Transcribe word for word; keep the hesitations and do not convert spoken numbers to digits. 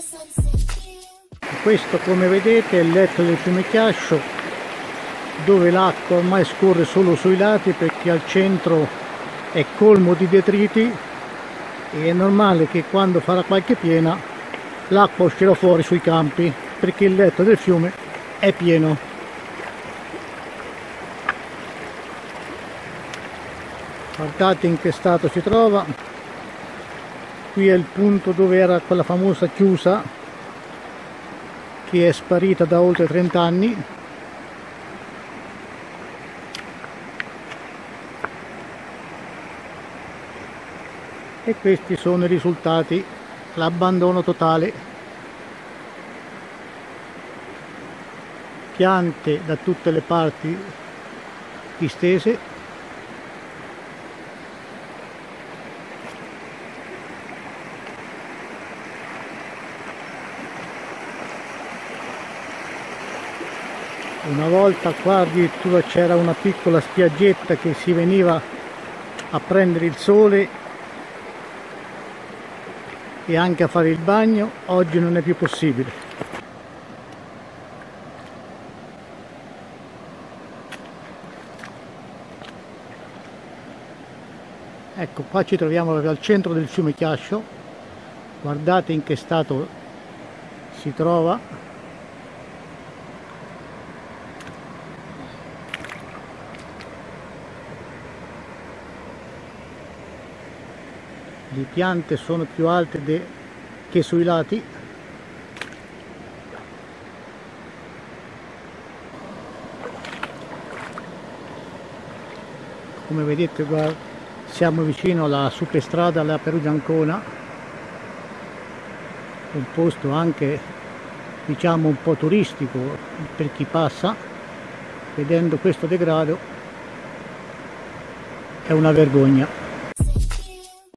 Questo, come vedete, è il letto del fiume Chiascio, dove l'acqua ormai scorre solo sui lati perché al centro è colmo di detriti e è normale che quando farà qualche piena l'acqua uscirà fuori sui campi perché il letto del fiume è pieno. Guardate in che stato si trova. Qui è il punto dove era quella famosa chiusa che è sparita da oltre trenta anni. E questi sono i risultati, l'abbandono totale, piante da tutte le parti distese, una volta qua addirittura c'era una piccola spiaggetta che si veniva a prendere il sole e anche a fare il bagno. Oggi non è più possibile. Ecco, qua ci troviamo proprio al centro del fiume Chiascio. Guardate in che stato si trova. Le piante sono più alte che sui lati. Come vedete, guarda, siamo vicino alla superstrada alla Perugia Ancona, un posto anche, diciamo, un po' turistico per chi passa. Vedendo questo degrado è una vergogna.